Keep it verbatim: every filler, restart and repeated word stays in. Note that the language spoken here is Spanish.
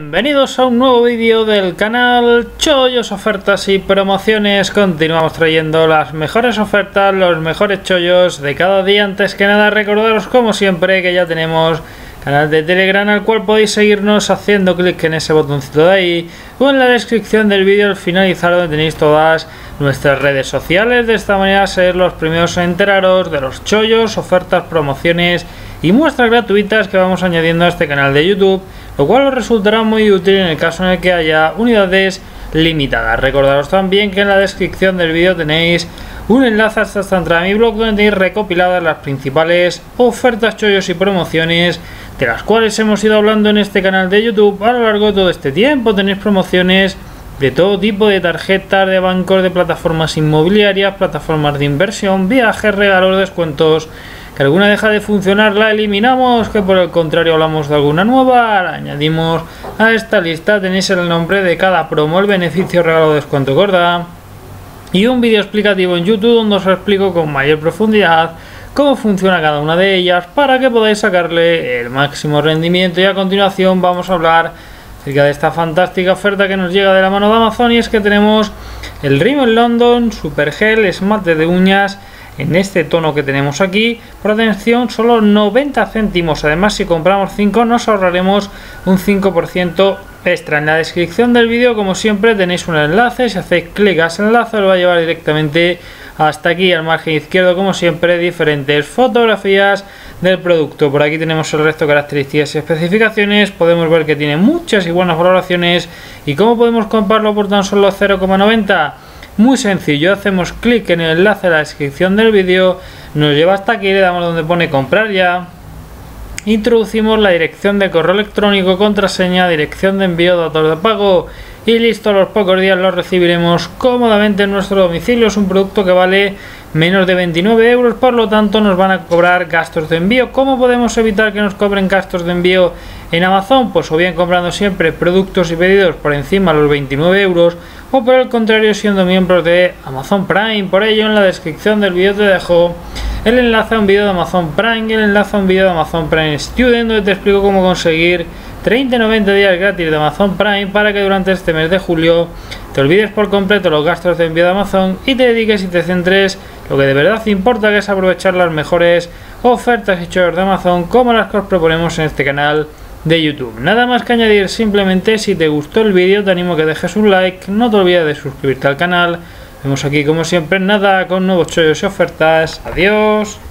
Bienvenidos a un nuevo vídeo del canal Chollos, Ofertas y Promociones. Continuamos trayendo las mejores ofertas, los mejores chollos de cada día. Antes que nada, recordaros como siempre que ya tenemos canal de Telegram al cual podéis seguirnos haciendo clic en ese botoncito de ahí o en la descripción del vídeo al finalizar, donde tenéis todas nuestras redes sociales. De esta manera ser los primeros a enteraros de los chollos, ofertas, promociones y muestras gratuitas que vamos añadiendo a este canal de YouTube, lo cual os resultará muy útil en el caso en el que haya unidades limitadas. Recordaros también que en la descripción del vídeo tenéis un enlace hasta esta entrada a mi blog, donde tenéis recopiladas las principales ofertas, chollos y promociones de las cuales hemos ido hablando en este canal de YouTube a lo largo de todo este tiempo. Tenéis promociones de todo tipo, de tarjetas, de bancos, de plataformas inmobiliarias, plataformas de inversión, viajes, regalos, descuentos. Que alguna deja de funcionar la eliminamos, que por el contrario hablamos de alguna nueva, la añadimos a esta lista. Tenéis el nombre de cada promo, el beneficio, regalo, descuento que os da, y un vídeo explicativo en YouTube donde os explico con mayor profundidad cómo funciona cada una de ellas para que podáis sacarle el máximo rendimiento. Y a continuación vamos a hablar acerca de esta fantástica oferta que nos llega de la mano de Amazon, y es que tenemos el Rimmel London Super Gel esmalte de uñas en este tono que tenemos aquí, por atención, solo noventa céntimos. Además, si compramos cinco nos ahorraremos un cinco por ciento extra. En la descripción del vídeo, como siempre, tenéis un enlace. Si hacéis clic a ese enlace os va a llevar directamente hasta aquí, al margen izquierdo, como siempre, diferentes fotografías del producto. Por aquí tenemos el resto de características y especificaciones. Podemos ver que tiene muchas y buenas valoraciones. ¿Y cómo podemos comprarlo por tan solo cero coma noventa? Muy sencillo, hacemos clic en el enlace de la descripción del vídeo, nos lleva hasta aquí, le damos donde pone comprar ya, introducimos la dirección de correo electrónico, contraseña, dirección de envío, datos de pago y listo. A los pocos días lo recibiremos cómodamente en nuestro domicilio. Es un producto que vale menos de veintinueve euros, por lo tanto nos van a cobrar gastos de envío. ¿Cómo podemos evitar que nos cobren gastos de envío en Amazon? Pues o bien comprando siempre productos y pedidos por encima de los veintinueve euros, o por el contrario siendo miembros de Amazon Prime. Por ello, en la descripción del vídeo te dejo el enlace a un vídeo de Amazon Prime y el enlace a un vídeo de Amazon Prime Student, donde te explico cómo conseguir treinta y noventa días gratis de Amazon Prime para que durante este mes de julio te olvides por completo los gastos de envío de Amazon y te dediques y te centres lo que de verdad importa, que es aprovechar las mejores ofertas y chollos de Amazon como las que os proponemos en este canal de YouTube. Nada más que añadir, simplemente si te gustó el vídeo te animo a que dejes un like, no te olvides de suscribirte al canal. Vemos aquí como siempre nada con nuevos chollos y ofertas. Adiós.